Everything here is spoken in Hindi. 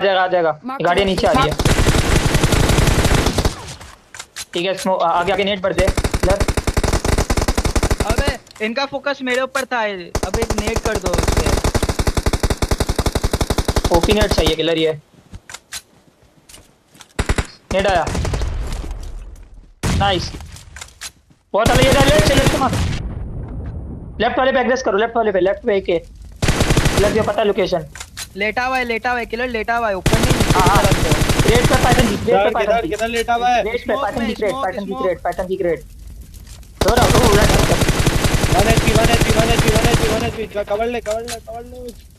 आ जाएगा। गाड़ी नीचे आ रही है। ठीक है स्मोक आगे आगे नेट बढ़ दे किलर। अबे इनका फोकस मेरे ऊपर था। अब एक नेट कर दो उस पे। ओपी नेट चाहिए किलर ये। नेट आया। नाइस। बहुत अलग ये डाले चलो इसको मार। लेफ्ट वाले पे एग्रेस करो लेफ्ट वाले पे लेफ्ट पे एक है। किलर को पता है लोकेशन। लेटा हुआ है किलर लेटा हुआ है ऊपर नहीं नीचे की हाँ तरफ को। क्रेट पर पैटर्न की क्रेट पे किधर पैटर्न किधर की किधर लेटा हुआ है? क्रेट पे स्मोक पैटर्न में की क्रेट स्मोक पैटर्न की स्मोक। क्रेट पैटर्न की क्रेट। हो रहा हो रहा 1 HP 1 HP 1 HP 1 HP 1 HP cover ले कवर ले कवर ले।